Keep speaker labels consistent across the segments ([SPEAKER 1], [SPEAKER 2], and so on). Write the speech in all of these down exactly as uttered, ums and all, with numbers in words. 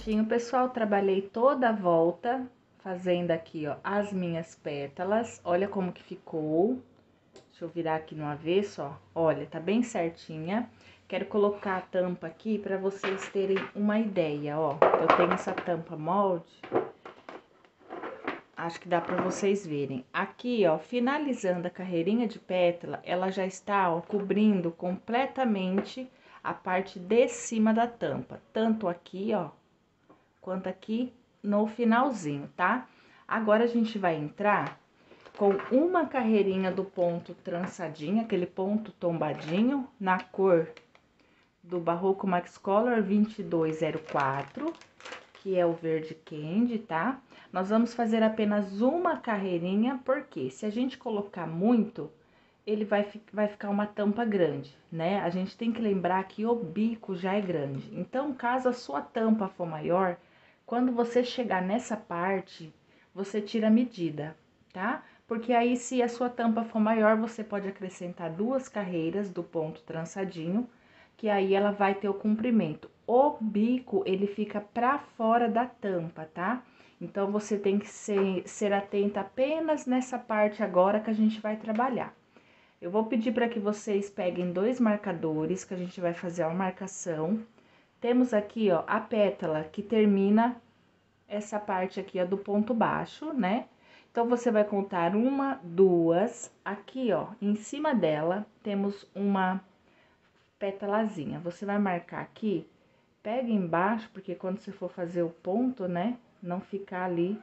[SPEAKER 1] certinho, pessoal, trabalhei toda a volta, fazendo aqui, ó, as minhas pétalas. Olha como que ficou. Deixa eu virar aqui no avesso, ó. Olha, tá bem certinha. Quero colocar a tampa aqui para vocês terem uma ideia, ó. Eu tenho essa tampa molde. Acho que dá para vocês verem. Aqui, ó, finalizando a carreirinha de pétala, ela já está, ó, cobrindo completamente a parte de cima da tampa. Tanto aqui, ó, quanto aqui no finalzinho, tá? Agora, a gente vai entrar com uma carreirinha do ponto trançadinho, aquele ponto tombadinho, na cor do Barroco Max Color vinte e dois zero quatro, que é o verde candy, tá? Nós vamos fazer apenas uma carreirinha, porque se a gente colocar muito, ele vai, vai ficar uma tampa grande, né? A gente tem que lembrar que o bico já é grande. Então, caso a sua tampa for maior, quando você chegar nessa parte, você tira a medida, tá? Porque aí, se a sua tampa for maior, você pode acrescentar duas carreiras do ponto trançadinho, que aí ela vai ter o comprimento. O bico, ele fica pra fora da tampa, tá? Então, você tem que ser, ser atenta apenas nessa parte agora que a gente vai trabalhar. Eu vou pedir para que vocês peguem dois marcadores, que a gente vai fazer a marcação. Temos aqui, ó, a pétala que termina essa parte aqui, ó, do ponto baixo, né? Então, você vai contar uma, duas, aqui, ó, em cima dela, temos uma pétalazinha. Você vai marcar aqui, pega embaixo, porque quando você for fazer o ponto, né, não ficar ali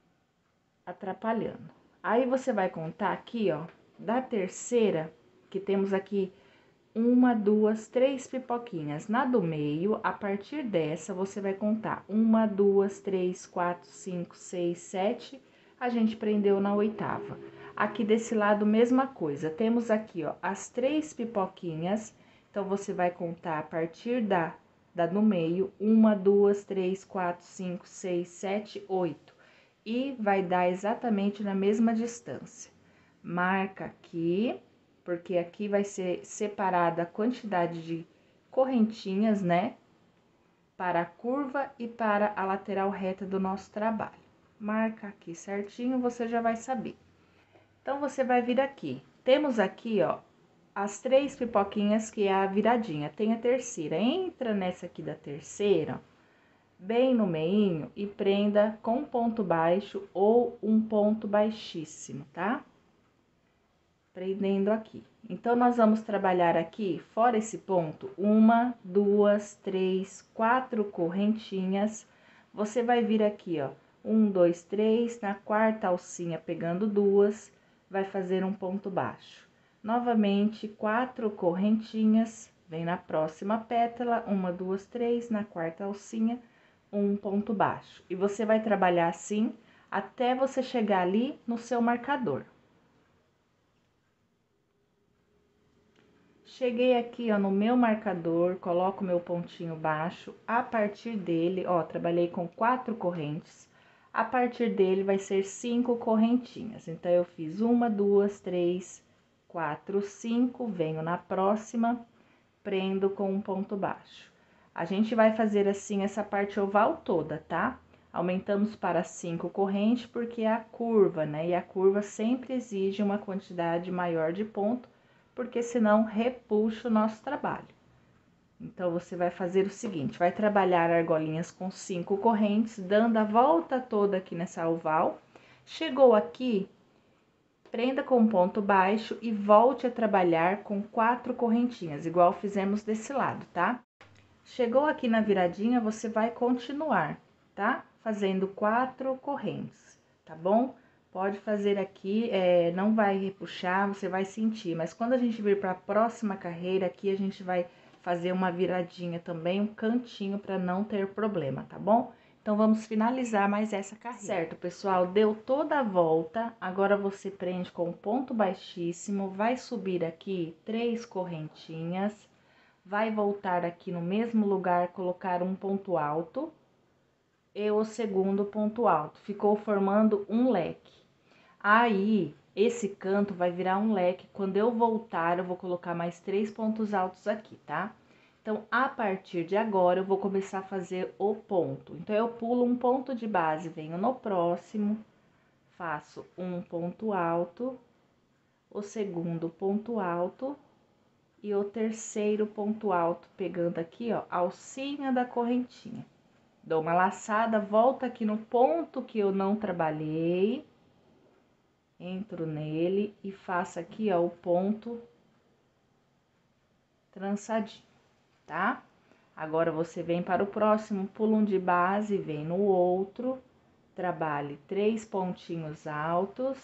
[SPEAKER 1] atrapalhando. Aí, você vai contar aqui, ó, da terceira, que temos aqui uma, duas, três pipoquinhas. Na do meio, a partir dessa, você vai contar uma, duas, três, quatro, cinco, seis, sete. A gente prendeu na oitava. Aqui desse lado, mesma coisa. Temos aqui, ó, as três pipoquinhas. Então, você vai contar a partir da, da do meio, uma, duas, três, quatro, cinco, seis, sete, oito. E vai dar exatamente na mesma distância. Marca aqui, porque aqui vai ser separada a quantidade de correntinhas, né? Para a curva e para a lateral reta do nosso trabalho. Marca aqui certinho, você já vai saber. Então, você vai vir aqui. Temos aqui, ó, as três pipoquinhas, que é a viradinha. Tem a terceira. Entra nessa aqui da terceira, bem no meinho, e prenda com ponto baixo ou um ponto baixíssimo, tá? Prendendo aqui. Então, nós vamos trabalhar aqui, fora esse ponto, uma, duas, três, quatro correntinhas. Você vai vir aqui, ó, um, dois, três, na quarta alcinha, pegando duas, vai fazer um ponto baixo. Novamente, quatro correntinhas, vem na próxima pétala, uma, duas, três, na quarta alcinha, um ponto baixo. E você vai trabalhar assim, até você chegar ali no seu marcador. Cheguei aqui, ó, no meu marcador, coloco meu pontinho baixo, a partir dele, ó, trabalhei com quatro correntes, a partir dele vai ser cinco correntinhas. Então, eu fiz uma, duas, três, quatro, cinco, venho na próxima, prendo com um ponto baixo. A gente vai fazer assim essa parte oval toda, tá? Aumentamos para cinco correntes, porque é a curva, né? E a curva sempre exige uma quantidade maior de ponto, porque senão repuxa o nosso trabalho. Então, você vai fazer o seguinte, vai trabalhar argolinhas com cinco correntes, dando a volta toda aqui nessa oval. Chegou aqui, prenda com ponto baixo e volte a trabalhar com quatro correntinhas, igual fizemos desse lado, tá? Chegou aqui na viradinha, você vai continuar, tá? Fazendo quatro correntes, tá bom? Pode fazer aqui, é, não vai repuxar, você vai sentir. Mas quando a gente vir para a próxima carreira, aqui a gente vai fazer uma viradinha também, um cantinho, para não ter problema, tá bom? Então, vamos finalizar mais essa carreira. Certo, pessoal? Deu toda a volta, agora você prende com ponto baixíssimo, vai subir aqui três correntinhas, vai voltar aqui no mesmo lugar, colocar um ponto alto e o segundo ponto alto. Ficou formando um leque. Aí, esse canto vai virar um leque. Quando eu voltar, eu vou colocar mais três pontos altos aqui, tá? Então, a partir de agora, eu vou começar a fazer o ponto. Então, eu pulo um ponto de base, venho no próximo, faço um ponto alto, o segundo ponto alto e o terceiro ponto alto, pegando aqui, ó, a alcinha da correntinha. Dou uma laçada, volto aqui no ponto que eu não trabalhei, entro nele e faço aqui, ó, o ponto trançadinho, tá? Agora, você vem para o próximo, pula um de base, vem no outro, trabalhe três pontinhos altos,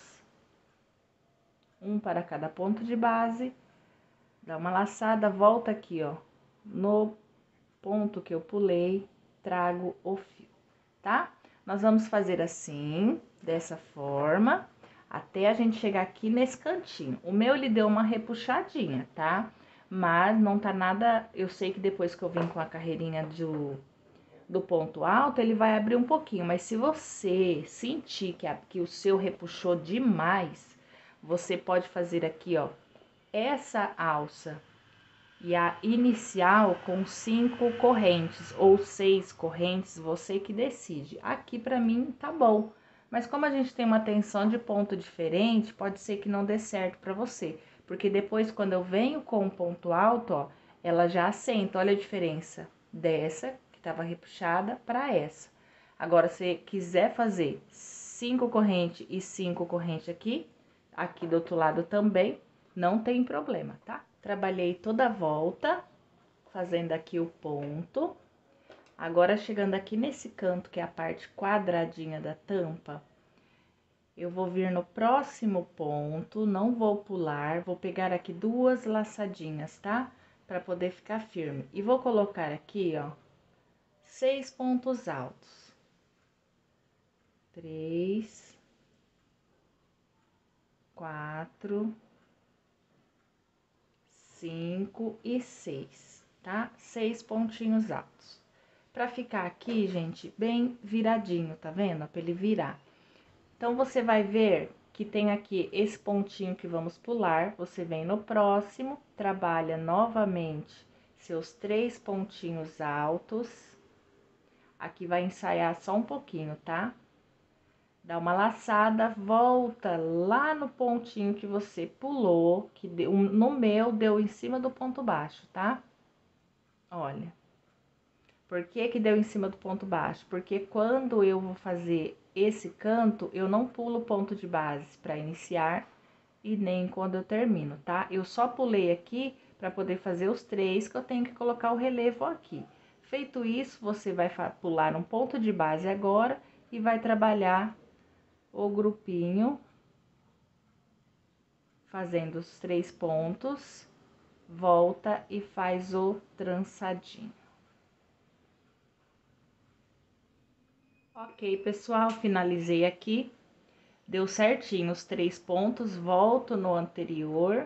[SPEAKER 1] um para cada ponto de base, dá uma laçada, volta aqui, ó, no ponto que eu pulei, trago o fio, tá? Nós vamos fazer assim, dessa forma, até a gente chegar aqui nesse cantinho. O meu, ele deu uma repuxadinha, tá? Mas não tá nada... Eu sei que depois que eu vim com a carreirinha do, do ponto alto, ele vai abrir um pouquinho. Mas se você sentir que, a, que o seu repuxou demais, você pode fazer aqui, ó, essa alça e a inicial com cinco correntes ou seis correntes, você que decide. Aqui pra mim tá bom, mas como a gente tem uma tensão de ponto diferente, pode ser que não dê certo pra você, porque depois quando eu venho com um ponto alto, ó, ela já assenta. Olha a diferença dessa que tava repuxada para essa. Agora, se quiser fazer cinco correntes e cinco correntes aqui, aqui do outro lado também, não tem problema, tá? Trabalhei toda a volta, fazendo aqui o ponto. Agora, chegando aqui nesse canto, que é a parte quadradinha da tampa, eu vou vir no próximo ponto, não vou pular, vou pegar aqui duas laçadinhas, tá? Pra poder ficar firme. E vou colocar aqui, ó, seis pontos altos. Três, quatro, cinco e seis, tá? Seis pontinhos altos. Pra ficar aqui, gente, bem viradinho, tá vendo? Pra ele virar. Então, você vai ver que tem aqui esse pontinho que vamos pular. Você vem no próximo, trabalha novamente seus três pontinhos altos. Aqui vai ensaiar só um pouquinho, tá? Dá uma laçada, volta lá no pontinho que você pulou, que deu, no meu deu em cima do ponto baixo, tá? Olha. Por que que deu em cima do ponto baixo? Porque quando eu vou fazer esse canto, eu não pulo ponto de base para iniciar e nem quando eu termino, tá? Eu só pulei aqui para poder fazer os três que eu tenho que colocar o relevo aqui. Feito isso, você vai pular um ponto de base agora e vai trabalhar o grupinho, fazendo os três pontos, volta e faz o trançadinho. Ok, pessoal, finalizei aqui, deu certinho os três pontos, volto no anterior,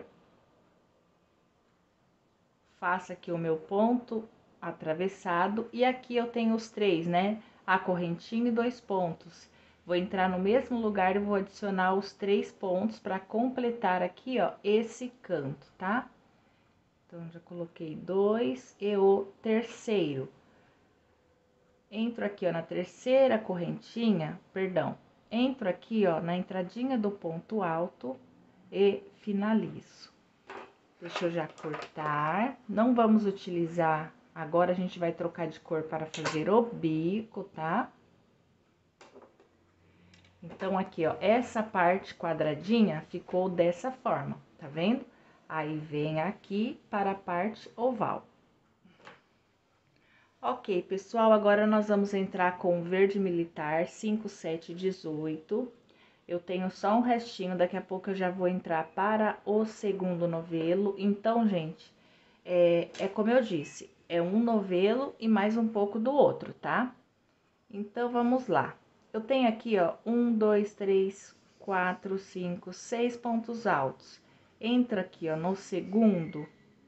[SPEAKER 1] faço aqui o meu ponto atravessado, e aqui eu tenho os três, né? A correntinha e dois pontos. Vou entrar no mesmo lugar e vou adicionar os três pontos para completar aqui, ó, esse canto, tá? Então, já coloquei dois e o terceiro. Entro aqui, ó, na terceira correntinha, perdão, entro aqui, ó, na entradinha do ponto alto e finalizo. Deixa eu já cortar. Não vamos utilizar, agora a gente vai trocar de cor para fazer o bico, tá? Então, aqui, ó, essa parte quadradinha ficou dessa forma, tá vendo? Aí, vem aqui para a parte oval. Ok, pessoal, agora nós vamos entrar com o verde militar cinco, sete, dezoito. Eu tenho só um restinho, daqui a pouco eu já vou entrar para o segundo novelo. Então, gente, é, é como eu disse, é um novelo e mais um pouco do outro, tá? Então, vamos lá. Eu tenho aqui, ó, um, dois, três, quatro, cinco, seis pontos altos. Entro aqui, ó, no segundo,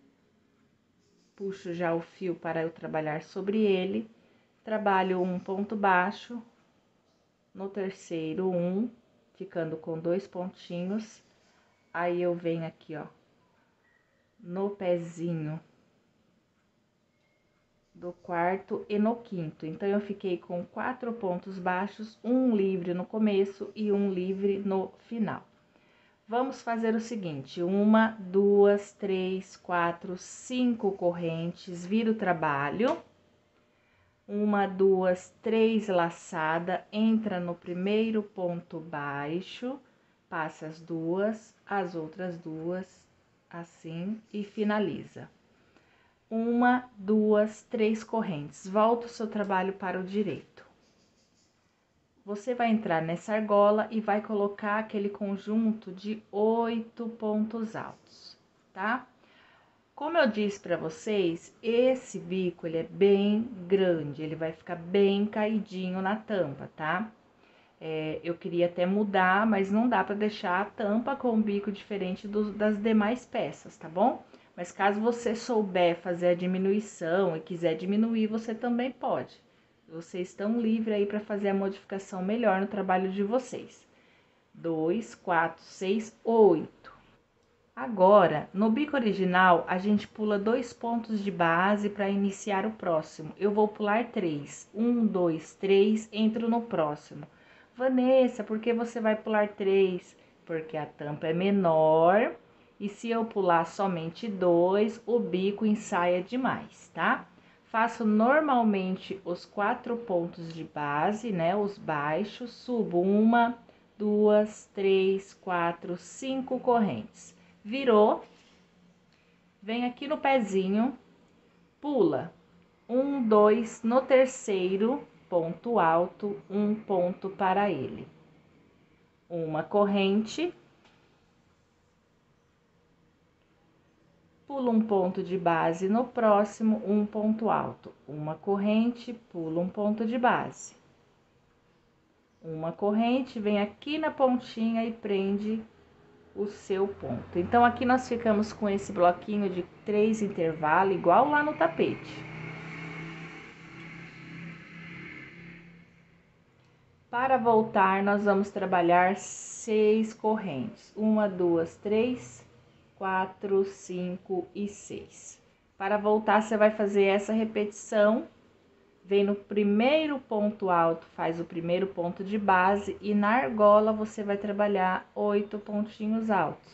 [SPEAKER 1] puxo já o fio para eu trabalhar sobre ele, trabalho um ponto baixo, no terceiro um, ficando com dois pontinhos, aí eu venho aqui, ó, no pezinho do quarto e no quinto. Então, eu fiquei com quatro pontos baixos, um livre no começo e um livre no final. Vamos fazer o seguinte, uma, duas, três, quatro, cinco correntes, vira o trabalho. Uma, duas, três laçada, entra no primeiro ponto baixo, passa as duas, as outras duas, assim, e finaliza. Uma, duas, três correntes, volta o seu trabalho para o direito. Você vai entrar nessa argola e vai colocar aquele conjunto de oito pontos altos, tá? Como eu disse para vocês, esse bico, ele é bem grande, ele vai ficar bem caidinho na tampa, tá? É, eu queria até mudar, mas não dá para deixar a tampa com um bico diferente do, das demais peças, tá bom? Mas caso você souber fazer a diminuição e quiser diminuir, você também pode. Vocês estão livres aí para fazer a modificação melhor no trabalho de vocês. Dois, quatro, seis, oito. Agora, no bico original, a gente pula dois pontos de base para iniciar o próximo. Eu vou pular três. Um, dois, três, entro no próximo. Vanessa, por que você vai pular três? Porque a tampa é menor e se eu pular somente dois, o bico ensaia demais, tá? Faço normalmente os quatro pontos de base, né? Os baixos, subo uma, duas, três, quatro, cinco correntes. Virou, vem aqui no pezinho, pula um, dois, no terceiro ponto alto, um ponto para ele. Uma corrente, pula um ponto de base no próximo, um ponto alto. Uma corrente, pula um ponto de base. Uma corrente, vem aqui na pontinha e prende o seu ponto. Então, aqui nós ficamos com esse bloquinho de três intervalos, igual lá no tapete. Para voltar, nós vamos trabalhar seis correntes. Uma, duas, três, quatro, cinco e seis. Para voltar, você vai fazer essa repetição. Vem no primeiro ponto alto, faz o primeiro ponto de base e na argola você vai trabalhar oito pontinhos altos.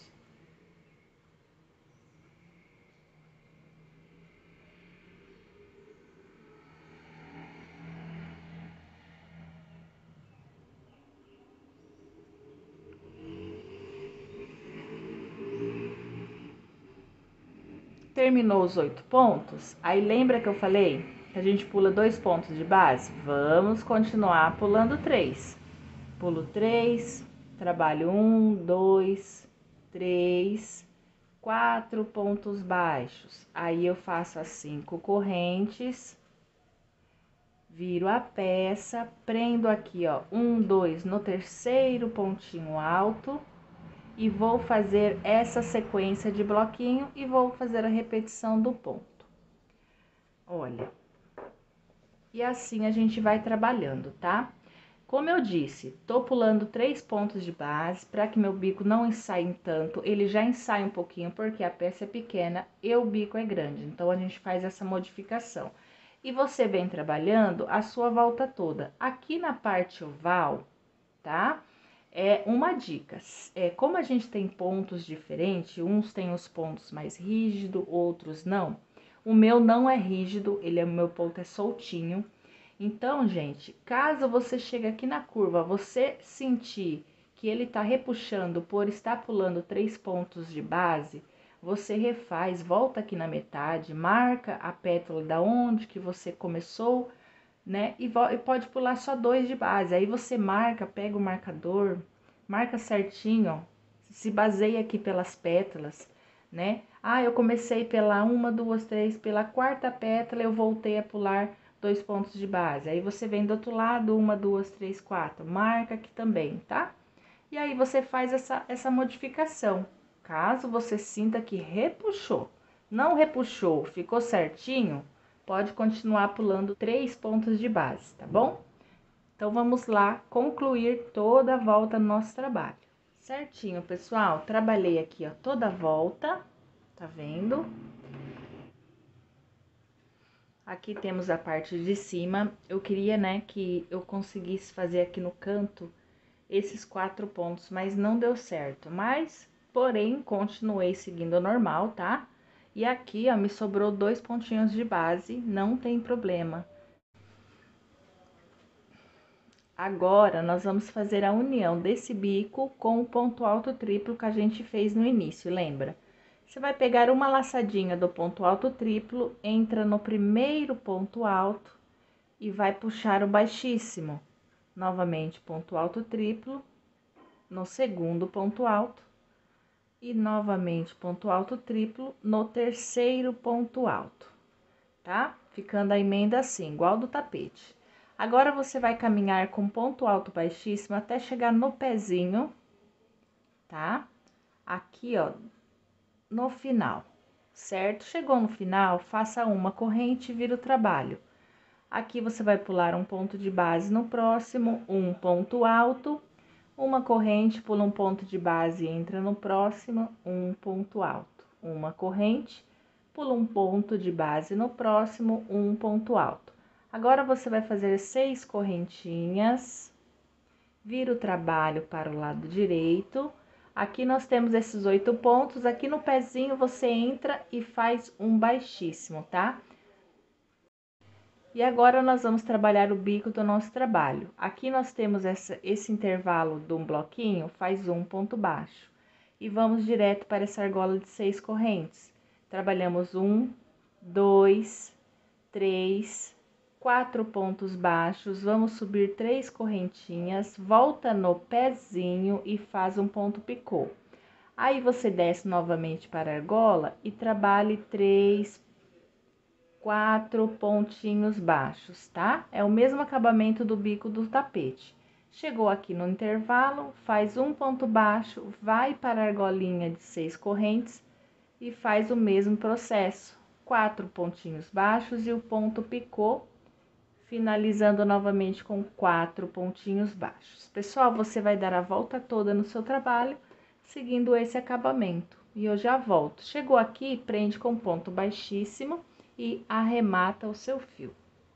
[SPEAKER 1] Terminou os oito pontos, aí lembra que eu falei que a gente pula dois pontos de base? Vamos continuar pulando três. Pulo três, trabalho um, dois, três, quatro pontos baixos. Aí eu faço as cinco correntes, viro a peça, prendo aqui, ó, um, dois no terceiro pontinho alto. E vou fazer essa sequência de bloquinho e vou fazer a repetição do ponto. Olha, e assim a gente vai trabalhando, tá? Como eu disse, tô pulando três pontos de base para que meu bico não ensaie tanto. Ele já ensaia um pouquinho porque a peça é pequena e o bico é grande. Então, a gente faz essa modificação. E você vem trabalhando a sua volta toda. Aqui na parte oval, tá? É uma dica, é, como a gente tem pontos diferentes, uns têm os pontos mais rígidos, outros não. O meu não é rígido, ele é, o meu ponto é soltinho. Então, gente, caso você chegue aqui na curva, você sentir que ele tá repuxando por estar pulando três pontos de base, você refaz, volta aqui na metade, marca a pétala da onde que você começou, né? E, e pode pular só dois de base. Aí você marca, pega o marcador, marca certinho, ó, se baseia aqui pelas pétalas, né? Ah, eu comecei pela uma, duas, três, pela quarta pétala eu voltei a pular dois pontos de base. Aí você vem do outro lado, uma, duas, três, quatro, marca aqui também, tá? E aí você faz essa, essa modificação. Caso você sinta que repuxou, não repuxou, ficou certinho, pode continuar pulando três pontos de base, tá bom? Então, vamos lá concluir toda a volta no nosso trabalho. Certinho, pessoal? Trabalhei aqui, ó, toda a volta, tá vendo? Aqui temos a parte de cima. Eu queria, né, que eu conseguisse fazer aqui no canto esses quatro pontos, mas não deu certo. Mas, porém, continuei seguindo normal, tá? E aqui, ó, me sobrou dois pontinhos de base, não tem problema. Agora, nós vamos fazer a união desse bico com o ponto alto triplo que a gente fez no início, lembra? Você vai pegar uma laçadinha do ponto alto triplo, entra no primeiro ponto alto e vai puxar o baixíssimo. Novamente, ponto alto triplo, no segundo ponto alto. E novamente, ponto alto triplo no terceiro ponto alto, tá? Ficando a emenda assim, igual do tapete. Agora, você vai caminhar com ponto alto baixíssimo até chegar no pezinho, tá? Aqui, ó, no final, certo? Chegou no final, faça uma corrente e vira o trabalho. Aqui, você vai pular um ponto de base no próximo, um ponto alto, uma corrente, pula um ponto de base, entra no próximo, um ponto alto. Uma corrente, pula um ponto de base no próximo, um ponto alto. Agora, você vai fazer seis correntinhas, vira o trabalho para o lado direito. Aqui nós temos esses oito pontos, aqui no pezinho você entra e faz um baixíssimo, tá? E agora, nós vamos trabalhar o bico do nosso trabalho. Aqui nós temos essa, esse intervalo de um bloquinho, faz um ponto baixo. E vamos direto para essa argola de seis correntes. Trabalhamos um, dois, três, quatro pontos baixos, vamos subir três correntinhas, volta no pezinho e faz um ponto picô. Aí, você desce novamente para a argola e trabalhe três, quatro pontinhos baixos, tá? É o mesmo acabamento do bico do tapete. Chegou aqui no intervalo, faz um ponto baixo, vai para a argolinha de seis correntes e faz o mesmo processo. Quatro pontinhos baixos e o ponto picô, finalizando novamente com quatro pontinhos baixos. Pessoal, você vai dar a volta toda no seu trabalho, seguindo esse acabamento. E eu já volto. Chegou aqui, prende com ponto baixíssimo e arremata o seu fio.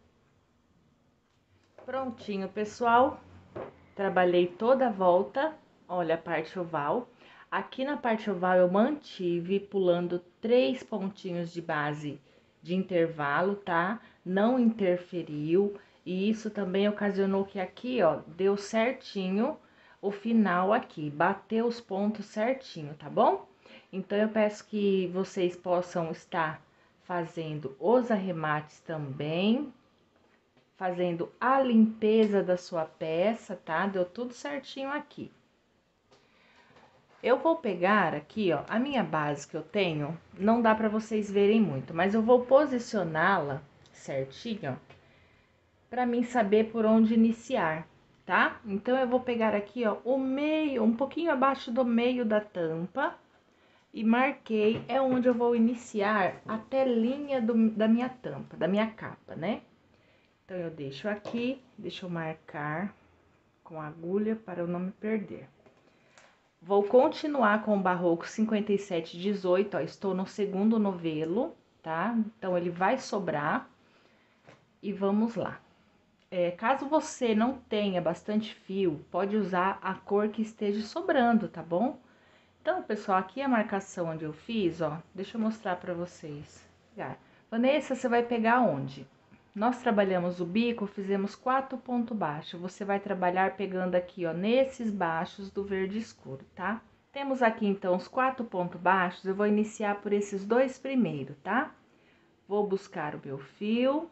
[SPEAKER 1] Prontinho, pessoal. Trabalhei toda a volta, olha a parte oval. Aqui na parte oval eu mantive pulando três pontinhos de base de intervalo, tá? Não interferiu, e isso também ocasionou que aqui, ó, deu certinho o final aqui, bateu os pontos certinho, tá bom? Então, eu peço que vocês possam estar fazendo os arremates também, fazendo a limpeza da sua peça, tá? Deu tudo certinho aqui. Eu vou pegar aqui, ó, a minha base que eu tenho, não dá pra vocês verem muito, mas eu vou posicioná-la certinho, ó, pra mim saber por onde iniciar, tá? Então, eu vou pegar aqui, ó, o meio, um pouquinho abaixo do meio da tampa, e marquei, é onde eu vou iniciar a telinha do, da minha tampa, da minha capa, né? Então, eu deixo aqui, deixa eu marcar com a agulha para eu não me perder. Vou continuar com o barroco cinquenta e sete dezoito, ó, estou no segundo novelo, tá? Então, ele vai sobrar e vamos lá. É, caso você não tenha bastante fio, pode usar a cor que esteja sobrando, tá bom? Então, pessoal, aqui a marcação onde eu fiz, ó, deixa eu mostrar pra vocês. Vanessa, você vai pegar onde? Nós trabalhamos o bico, fizemos quatro pontos baixos. Você vai trabalhar pegando aqui, ó, nesses baixos do verde escuro, tá? Temos aqui, então, os quatro pontos baixos. Eu vou iniciar por esses dois primeiros, tá? Vou buscar o meu fio.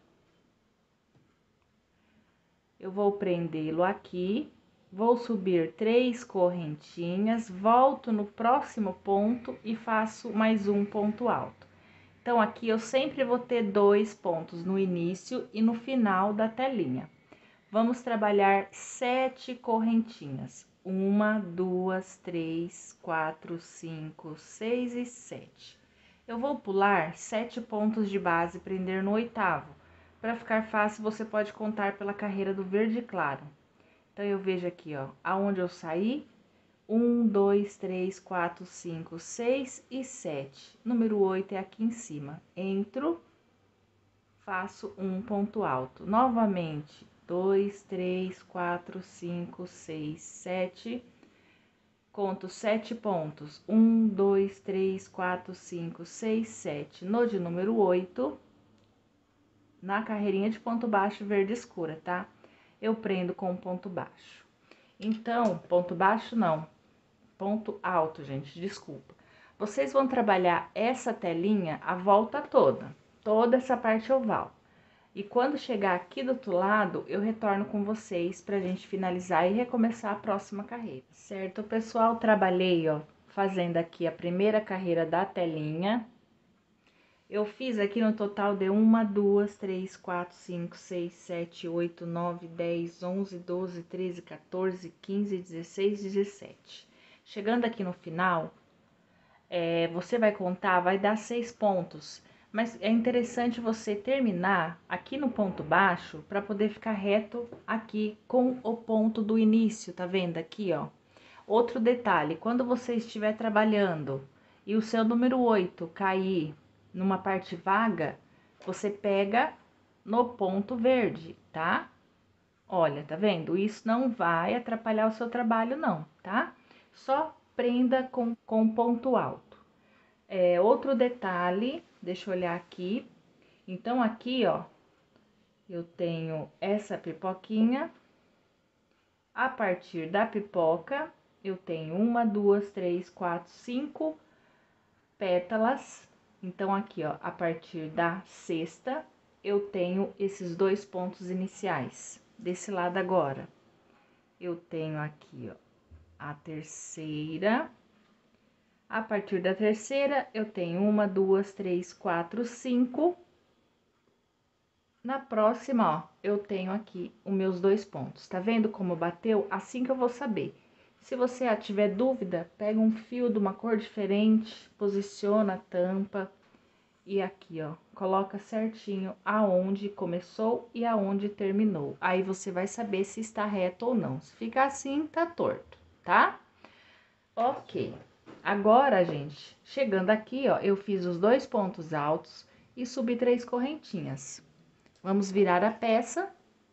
[SPEAKER 1] Eu vou prendê-lo aqui. Vou subir três correntinhas, volto no próximo ponto e faço mais um ponto alto. Então, aqui eu sempre vou ter dois pontos no início e no final da telinha. Vamos trabalhar sete correntinhas. Uma, duas, três, quatro, cinco, seis e sete. Eu vou pular sete pontos de base e prender no oitavo. Para ficar fácil, você pode contar pela carreira do verde claro. Então, eu vejo aqui, ó, aonde eu saí, um, dois, três, quatro, cinco, seis e sete. Número oito é aqui em cima. Entro, faço um ponto alto. Novamente, dois, três, quatro, cinco, seis, sete, conto sete pontos. Um, dois, três, quatro, cinco, seis, sete. No de número oito, na carreirinha de ponto baixo verde escura, tá? Eu prendo com ponto baixo. Então, ponto baixo não, ponto alto, gente, desculpa. Vocês vão trabalhar essa telinha a volta toda, toda essa parte oval. E quando chegar aqui do outro lado, eu retorno com vocês pra gente finalizar e recomeçar a próxima carreira. Certo, pessoal? Trabalhei, ó, fazendo aqui a primeira carreira da telinha. Eu fiz aqui no total de uma, duas, três, quatro, cinco, seis, sete, oito, nove, dez, onze, doze, treze, quatorze, quinze, dezesseis, dezessete. Chegando aqui no final, é, você vai contar, vai dar seis pontos. Mas é interessante você terminar aqui no ponto baixo para poder ficar reto aqui com o ponto do início, tá vendo aqui, ó? Outro detalhe, quando você estiver trabalhando e o seu número oito cair numa parte vaga, você pega no ponto verde, tá? Olha, tá vendo? Isso não vai atrapalhar o seu trabalho, não, tá? Só prenda com, com ponto alto. É, outro detalhe, deixa eu olhar aqui. Então, aqui, ó, eu tenho essa pipoquinha. A partir da pipoca, eu tenho uma, duas, três, quatro, cinco pétalas. Então, aqui, ó, a partir da sexta, eu tenho esses dois pontos iniciais. Desse lado agora, eu tenho aqui, ó, a terceira. A partir da terceira, eu tenho uma, duas, três, quatro, cinco. Na próxima, ó, eu tenho aqui os meus dois pontos. Tá vendo como bateu? Assim que eu vou saber. Se você tiver dúvida, pega um fio de uma cor diferente, posiciona a tampa e aqui, ó, coloca certinho aonde começou e aonde terminou. Aí você vai saber se está reto ou não. Se ficar assim, tá torto, tá? Ok. Agora, gente, chegando aqui, ó, eu fiz os dois pontos altos e subi três correntinhas. Vamos virar a peça.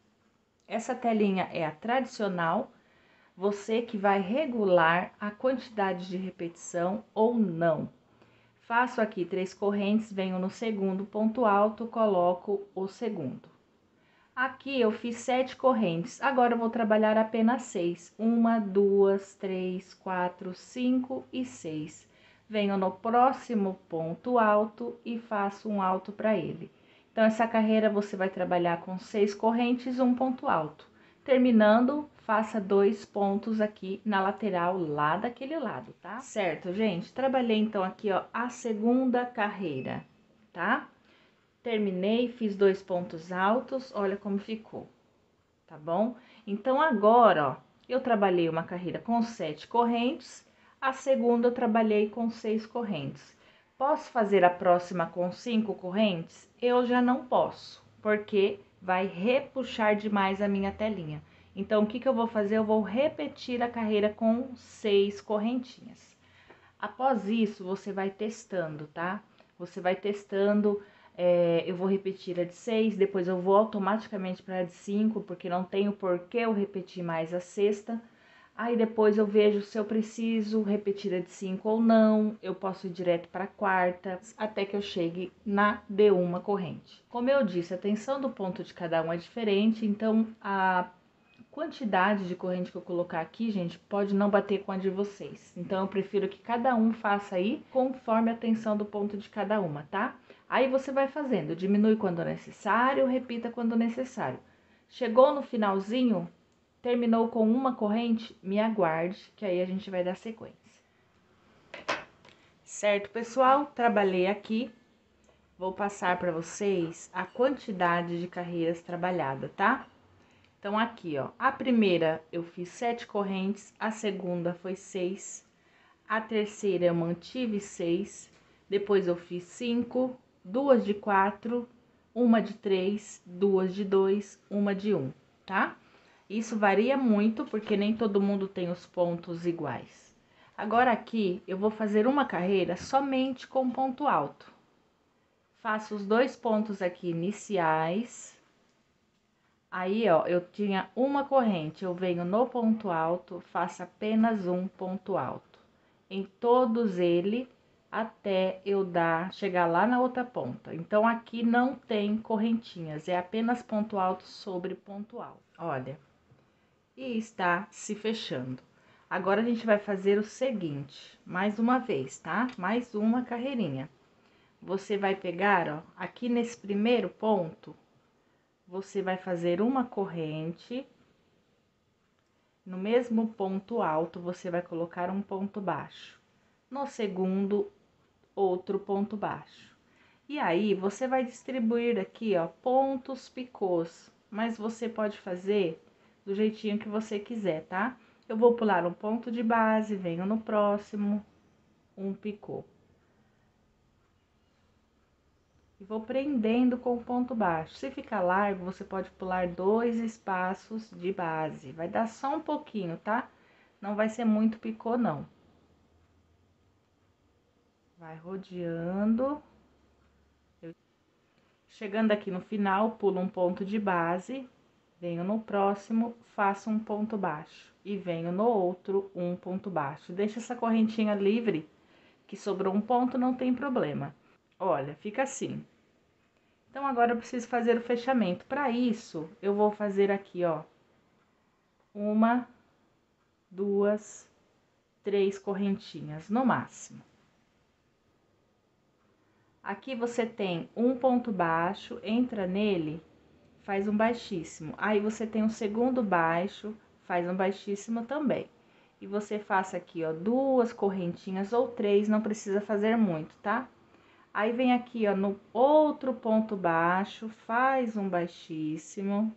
[SPEAKER 1] Essa telinha é a tradicional. Você que vai regular a quantidade de repetição ou não. Faço aqui três correntes, venho no segundo ponto alto, coloco o segundo. Aqui eu fiz sete correntes, agora eu vou trabalhar apenas seis. Uma, duas, três, quatro, cinco e seis. Venho no próximo ponto alto e faço um alto para ele. Então, essa carreira você vai trabalhar com seis correntes e um ponto alto. Terminando, faça dois pontos aqui na lateral, lá daquele lado, tá? Certo, gente? Trabalhei, então, aqui, ó, a segunda carreira, tá? Terminei, fiz dois pontos altos, olha como ficou, tá bom? Então, agora, ó, eu trabalhei uma carreira com sete correntes, a segunda eu trabalhei com seis correntes. Posso fazer a próxima com cinco correntes? Eu já não posso, porque vai repuxar demais a minha telinha. Então, o que que eu vou fazer? Eu vou repetir a carreira com seis correntinhas. Após isso, você vai testando, tá? Você vai testando, é, eu vou repetir a de seis, depois eu vou automaticamente para a de cinco, porque não tenho por que eu repetir mais a sexta. Aí depois eu vejo se eu preciso repetir a de cinco ou não, eu posso ir direto para a quarta, até que eu chegue na de uma corrente. Como eu disse, a tensão do ponto de cada um é diferente, então a quantidade de corrente que eu colocar aqui, gente, pode não bater com a de vocês. Então, eu prefiro que cada um faça aí conforme a tensão do ponto de cada uma, tá? Aí você vai fazendo, diminui quando necessário, repita quando necessário. Chegou no finalzinho, terminou com uma corrente, me aguarde, que aí a gente vai dar sequência. Certo, pessoal? Trabalhei aqui. Vou passar para vocês a quantidade de carreiras trabalhadas, tá? Então, aqui, ó, a primeira eu fiz sete correntes, a segunda foi seis, a terceira eu mantive seis, depois eu fiz cinco, duas de quatro, uma de três, duas de dois, uma de um, tá? Isso varia muito, porque nem todo mundo tem os pontos iguais. Agora, aqui, eu vou fazer uma carreira somente com ponto alto. Faço os dois pontos aqui iniciais. Aí, ó, eu tinha uma corrente, eu venho no ponto alto, faço apenas um ponto alto em todos eles até eu dar, chegar lá na outra ponta. Então, aqui não tem correntinhas, é apenas ponto alto sobre ponto alto. Olha, e está se fechando. Agora, a gente vai fazer o seguinte, mais uma vez, tá? Mais uma carreirinha. Você vai pegar, ó, aqui nesse primeiro ponto, você vai fazer uma corrente. No mesmo ponto alto, você vai colocar um ponto baixo. No segundo, outro ponto baixo. E aí, você vai distribuir aqui, ó, pontos picôs. Mas você pode fazer do jeitinho que você quiser, tá? Eu vou pular um ponto de base, venho no próximo, um picô. E vou prendendo com o ponto baixo. Se ficar largo, você pode pular dois espaços de base. Vai dar só um pouquinho, tá? Não vai ser muito picô, não. Vai rodeando. Eu... Chegando aqui no final, pulo um ponto de base, venho no próximo, faço um ponto baixo. E venho no outro, um ponto baixo. Deixa essa correntinha livre, que sobrou um ponto, não tem problema. Olha, fica assim. Então, agora eu preciso fazer o fechamento. Para isso, eu vou fazer aqui, ó, uma, duas, três correntinhas no máximo. Aqui você tem um ponto baixo, entra nele, faz um baixíssimo. Aí, você tem um segundo baixo, faz um baixíssimo também. E você faça aqui, ó, duas correntinhas ou três, não precisa fazer muito, tá? Aí, vem aqui, ó, no outro ponto baixo, faz um baixíssimo.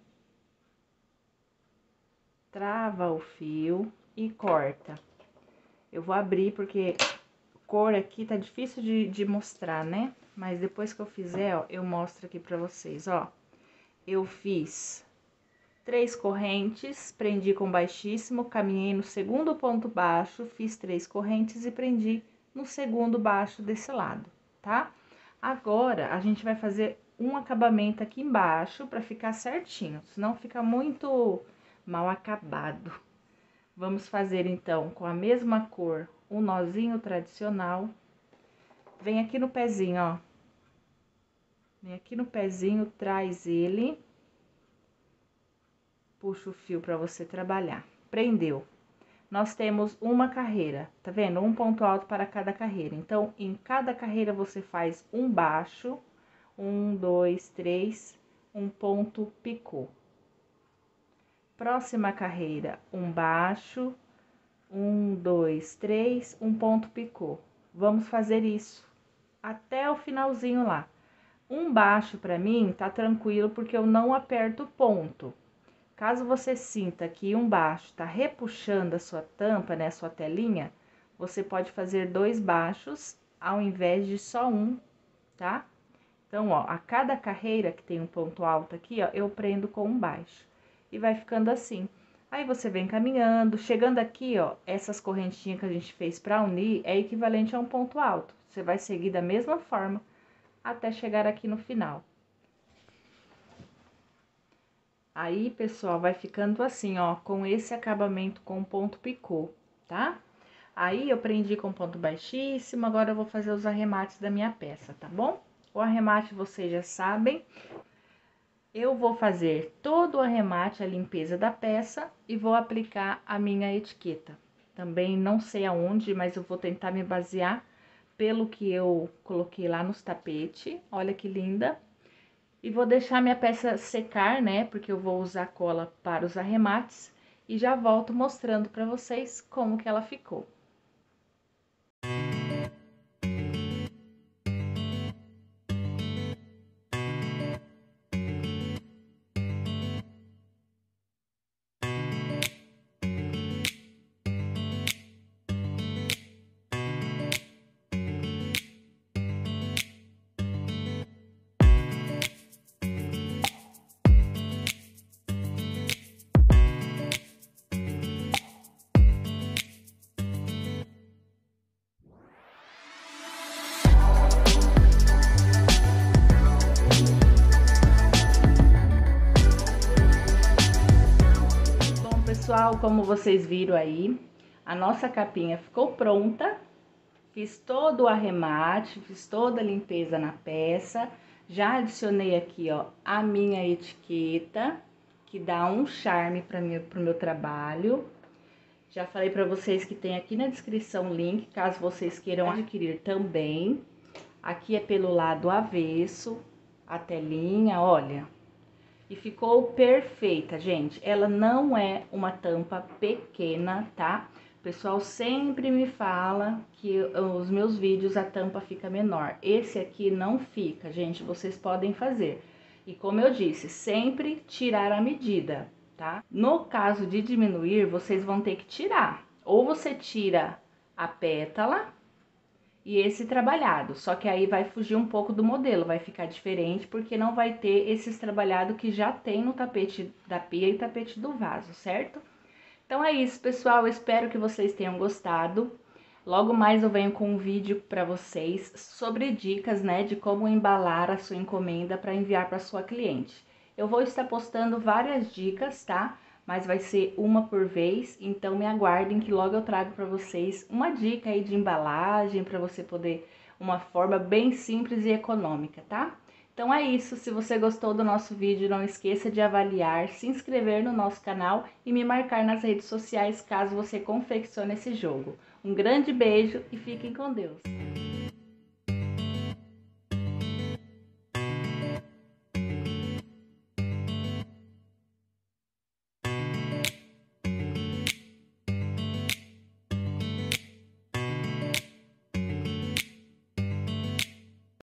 [SPEAKER 1] Trava o fio e corta. Eu vou abrir porque cor aqui tá difícil de, de mostrar, né? Mas depois que eu fizer, ó, eu mostro aqui pra vocês, ó. Eu fiz três correntes, prendi com baixíssimo, caminhei no segundo ponto baixo, fiz três correntes e prendi no segundo baixo desse lado, tá? Agora, a gente vai fazer um acabamento aqui embaixo pra ficar certinho, senão fica muito mal acabado. Vamos fazer, então, com a mesma cor, um nozinho tradicional. Vem aqui no pezinho, ó. Vem aqui no pezinho, traz ele. Puxa o fio pra você trabalhar. Prendeu. Nós temos uma carreira, tá vendo? Um ponto alto para cada carreira. Então, em cada carreira, você faz um baixo, um, dois, três, um ponto picô. Próxima carreira, um baixo, um, dois, três, um ponto picô. Vamos fazer isso até o finalzinho lá. Um baixo para mim tá tranquilo porque eu não aperto ponto. Caso você sinta que um baixo tá repuxando a sua tampa, né, a sua telinha, você pode fazer dois baixos ao invés de só um, tá? Então, ó, a cada carreira que tem um ponto alto aqui, ó, eu prendo com um baixo. E vai ficando assim. Aí, você vem caminhando, chegando aqui, ó, essas correntinhas que a gente fez pra unir é equivalente a um ponto alto. Você vai seguir da mesma forma até chegar aqui no final. Aí, pessoal, vai ficando assim, ó, com esse acabamento com ponto picô, tá? Aí, eu prendi com ponto baixíssimo, agora eu vou fazer os arremates da minha peça, tá bom? O arremate, vocês já sabem. Eu vou fazer todo o arremate, a limpeza da peça e vou aplicar a minha etiqueta. Também não sei aonde, mas eu vou tentar me basear pelo que eu coloquei lá nos tapetes. Olha que linda. E vou deixar minha peça secar, né? Porque eu vou usar cola para os arremates. E já volto mostrando para vocês como que ela ficou. pessoal, como vocês viram aí, a nossa capinha ficou pronta. Fiz todo o arremate, fiz toda a limpeza na peça. Já adicionei aqui, ó, a minha etiqueta, que dá um charme para mim, pro meu trabalho. Já falei para vocês que tem aqui na descrição o link, caso vocês queiram adquirir também. Aqui é pelo lado avesso, a telinha, olha. E ficou perfeita, gente. Ela não é uma tampa pequena, tá? O pessoal sempre me fala que os meus vídeos a tampa fica menor. Esse aqui não fica, gente, vocês podem fazer. E como eu disse, sempre tirar a medida, tá? No caso de diminuir, vocês vão ter que tirar. Ou você tira a pétala e esse trabalhado, só que aí vai fugir um pouco do modelo, vai ficar diferente, porque não vai ter esses trabalhados que já tem no tapete da pia e tapete do vaso, certo? Então é isso, pessoal, eu espero que vocês tenham gostado. Logo mais eu venho com um vídeo para vocês sobre dicas, né, de como embalar a sua encomenda para enviar para sua cliente. Eu vou estar postando várias dicas, tá? Mas vai ser uma por vez, então me aguardem que logo eu trago para vocês uma dica aí de embalagem para você poder, uma forma bem simples e econômica, tá? Então é isso, se você gostou do nosso vídeo, não esqueça de avaliar, se inscrever no nosso canal e me marcar nas redes sociais caso você confeccione esse jogo. Um grande beijo e fiquem com Deus!